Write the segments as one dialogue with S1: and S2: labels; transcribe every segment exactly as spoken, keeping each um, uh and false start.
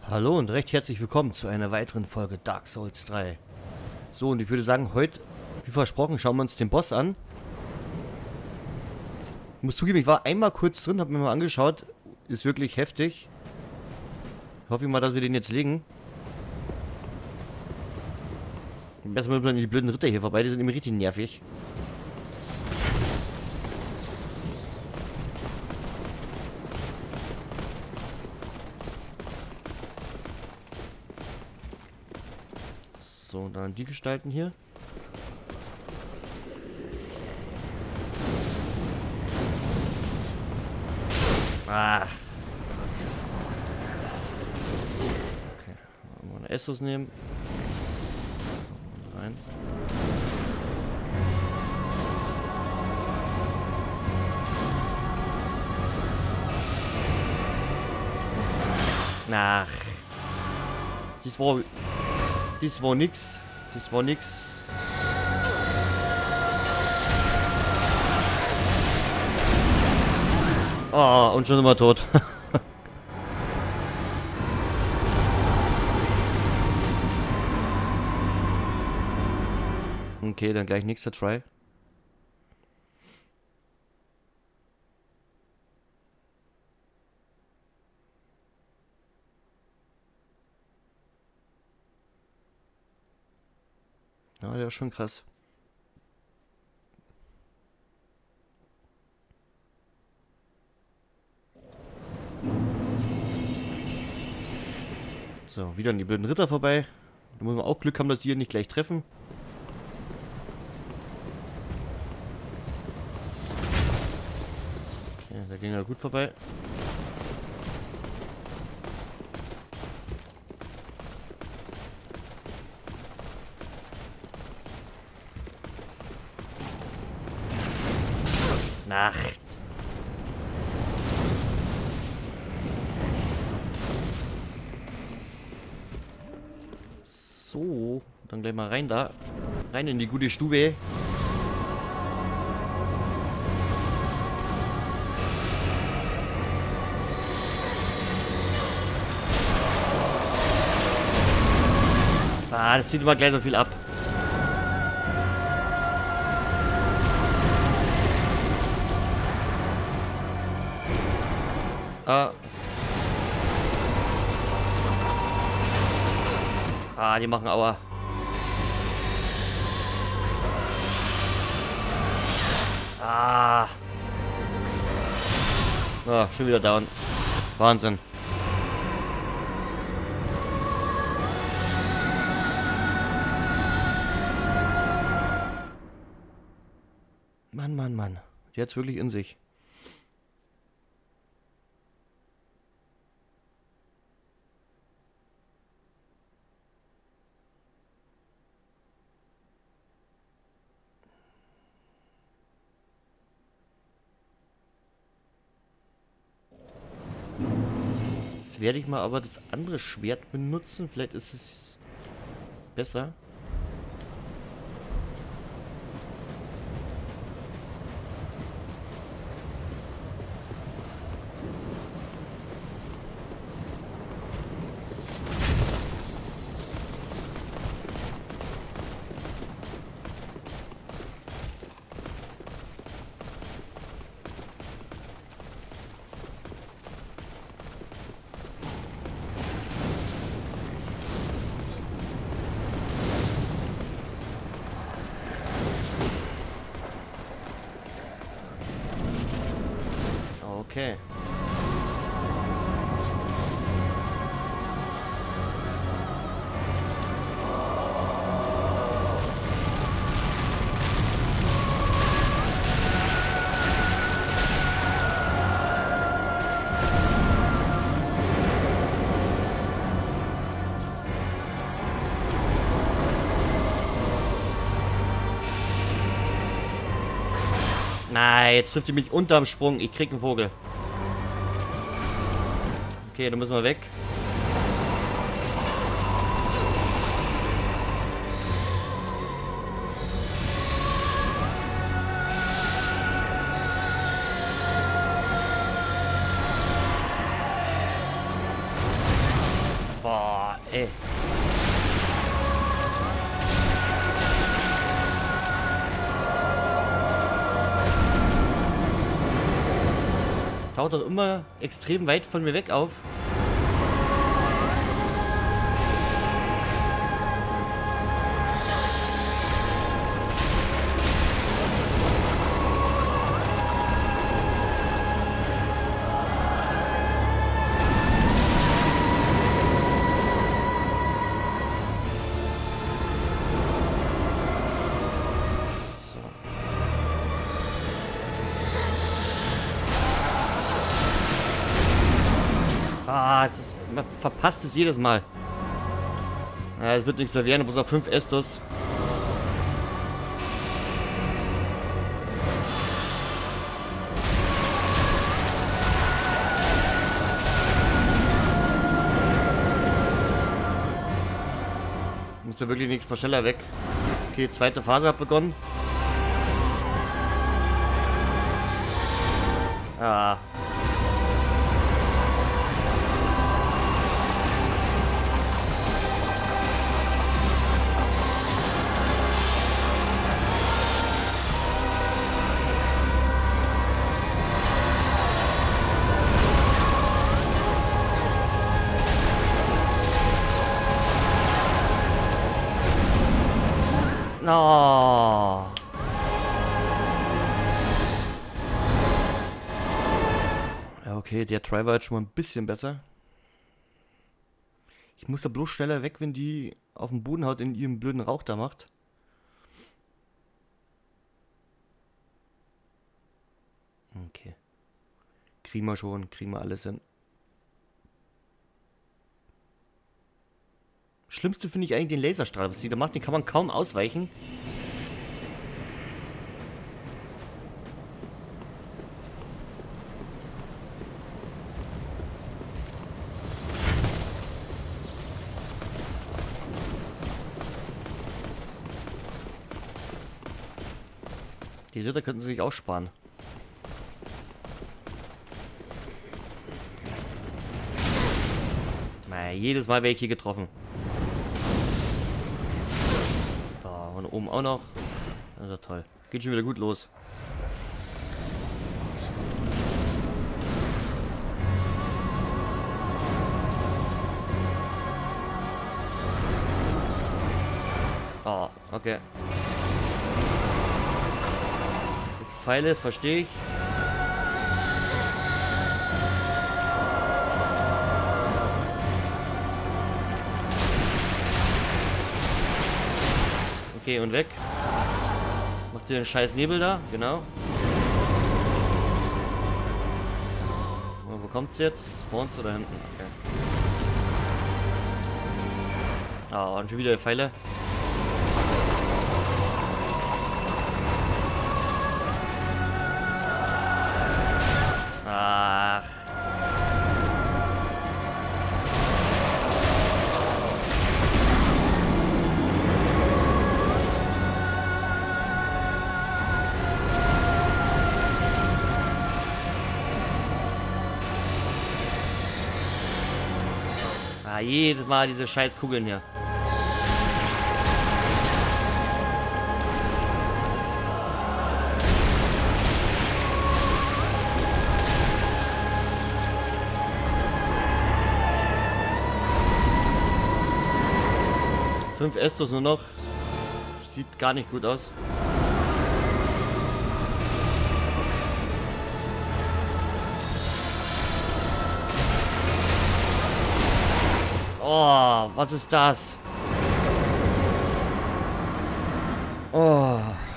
S1: Hallo und recht herzlich willkommen zu einer weiteren Folge Dark Souls drei. So, und ich würde sagen, heute, wie versprochen, schauen wir uns den Boss an. Ich muss zugeben, ich war einmal kurz drin, habe mir mal angeschaut. Ist wirklich heftig. Ich hoffe mal, dass wir den jetzt legen. Erstmal müssen wir die blöden Ritter hier vorbei, die sind immer richtig nervig. So, dann die Gestalten hier. Ach. Okay, mal eine Essos nehmen. Rein. Ach. Das war... Das war nix. Das war nix. Oh, und schon sind wir tot. Okay, dann gleich nächster Try. Ja, der ist schon krass. So, wieder an die blöden Ritter vorbei. Da muss man auch Glück haben, dass die hier nicht gleich treffen. Okay, da ging er gut vorbei. Nacht. So, dann gleich mal rein da. Rein in die gute Stube. Ah, das zieht immer gleich so viel ab. Ah. Ah, die machen Aua. Ah. Ah, schon wieder down. Wahnsinn. Mann, Mann, Mann. Die hat's wirklich in sich. Jetzt werde ich mal aber das andere Schwert benutzen. Vielleicht ist es besser. Okay. Nein, jetzt trifft sie mich unterm Sprung. Ich krieg einen Vogel. Okay, dann müssen wir weg. ey. Taucht doch immer extrem weit von mir weg auf. Ah, das ist, man verpasst es jedes Mal. Ja, es wird nichts mehr werden, bloß auf fünf Estos. Muss da wirklich nichts mehr schneller weg. Okay, zweite Phase hat begonnen. Ah. No. Ja, okay, der Try war jetzt schon mal ein bisschen besser. Ich muss da bloß schneller weg, wenn die auf dem Boden haut in ihrem blöden Rauch da macht. Okay. Kriegen wir schon, kriegen wir alles hin. Schlimmste finde ich eigentlich den Laserstrahl, was sie da macht, den kann man kaum ausweichen. Die Ritter könnten sie sich auch sparen. Na, jedes Mal werde ich hier getroffen. Und oben auch noch. Das ist ja toll. Geht schon wieder gut los. Oh, okay. Das Pfeil ist, verstehe ich. Okay, und weg. Macht sie den scheiß Nebel da, genau. Und wo kommt's jetzt? Spawns oder hinten? Okay. Ah, und schon wieder Pfeile. Ach. Ah, jedes Mal diese scheiß Kugeln hier. Fünf Estos nur noch. Sieht gar nicht gut aus. Oh, was ist das? Oh.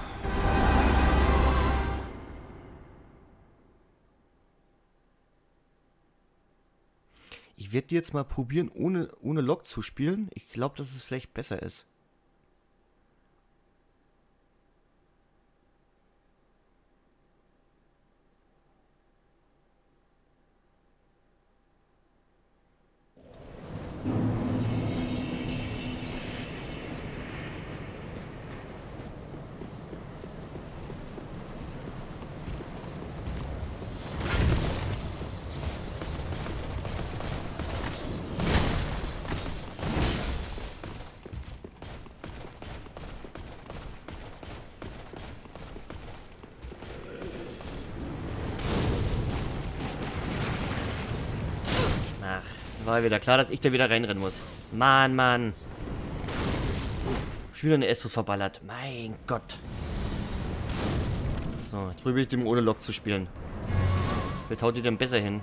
S1: Ich werde jetzt mal probieren, ohne, ohne Lok zu spielen. Ich glaube, dass es vielleicht besser ist. War wieder klar, dass ich da wieder reinrennen muss. Mann, Mann. Schon wieder eine Estus verballert. Mein Gott. So, jetzt probiere ich dem ohne Lok zu spielen. Vielleicht haut die dann besser hin.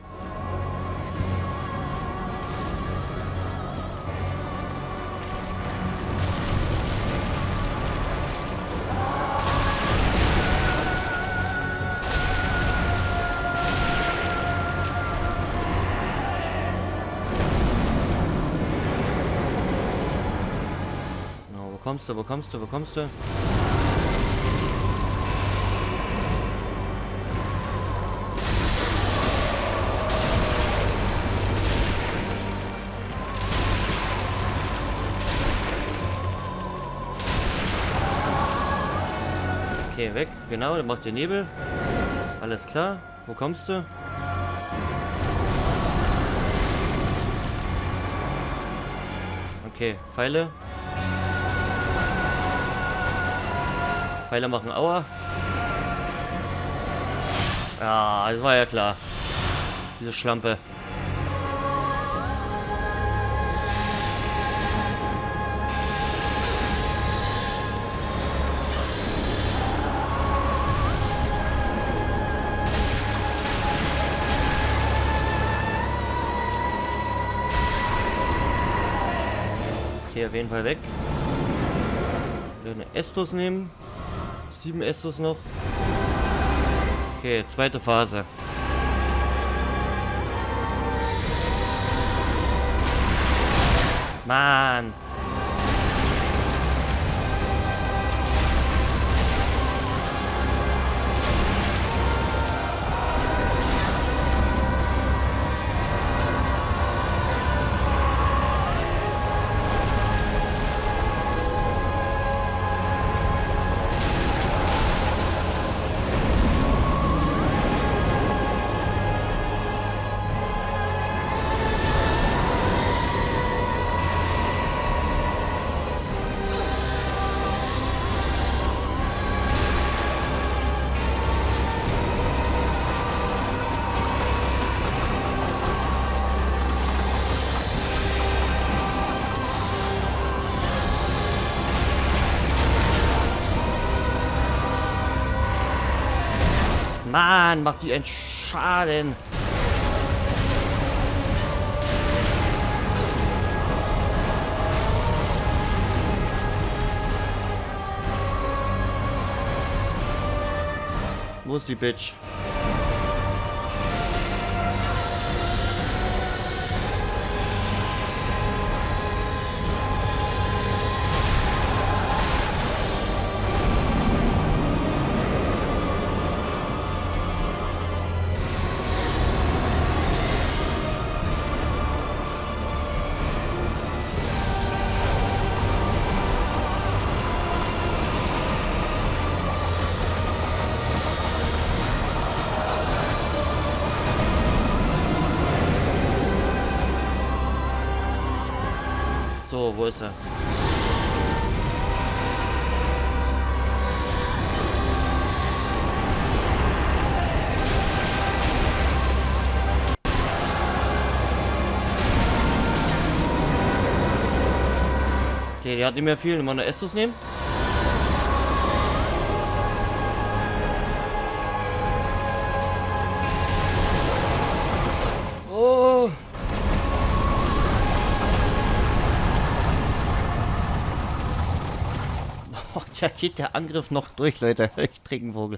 S1: Wo kommst du, wo kommst du, wo kommst du? Okay, weg. Genau, dann macht der Nebel. Alles klar. Wo kommst du? Okay, Pfeile. Pfeile machen Aua. Ja, das war ja klar. Diese Schlampe. Okay, auf jeden Fall weg. Eine Estus nehmen. Sieben Estus noch. Okay, zweite Phase. Mann. Mann, macht die einen Schaden. Wo ist die Bitch? So, wo ist er? Okay, die hat nicht mehr viel. Mal eine Estus nehmen. Oh! Oh, da geht der Angriff noch durch, Leute. Ich trinke einen Vogel.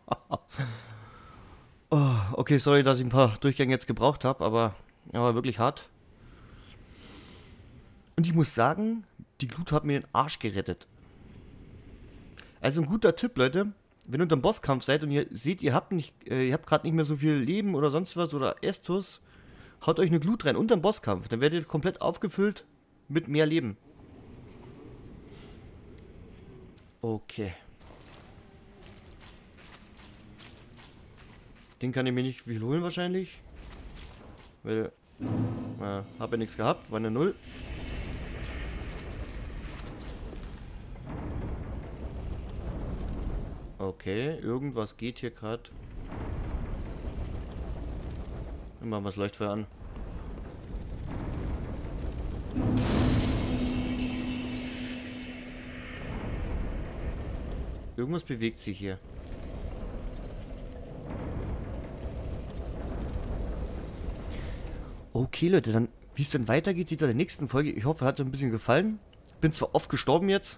S1: Oh, okay, sorry, dass ich ein paar Durchgänge jetzt gebraucht habe, aber er war wirklich hart. Und ich muss sagen, die Glut hat mir den Arsch gerettet. Also ein guter Tipp, Leute. Wenn ihr unter dem Bosskampf seid und ihr seht, ihr habt nicht, äh, ihr habt gerade nicht mehr so viel Leben oder sonst was oder Estus, haut euch eine Glut rein unter dem Bosskampf. Dann werdet ihr komplett aufgefüllt mit mehr Leben. Okay. Den kann ich mir nicht viel holen wahrscheinlich. Weil, äh, habe ja nichts gehabt, war eine Null. Okay, irgendwas geht hier gerade. Dann machen wir das Leuchtfeuer an. Irgendwas bewegt sich hier. Okay, Leute, dann, wie es dann weitergeht, sieht ihr in der nächsten Folge. Ich hoffe, hat euch ein bisschen gefallen. Bin zwar oft gestorben jetzt,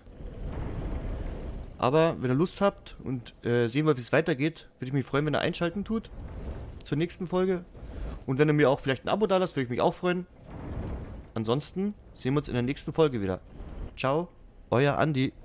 S1: aber wenn ihr Lust habt und äh, sehen wollt, wie es weitergeht, würde ich mich freuen, wenn ihr einschalten tut zur nächsten Folge. Und wenn ihr mir auch vielleicht ein Abo da lasst, würde ich mich auch freuen. Ansonsten sehen wir uns in der nächsten Folge wieder. Ciao, euer Andi.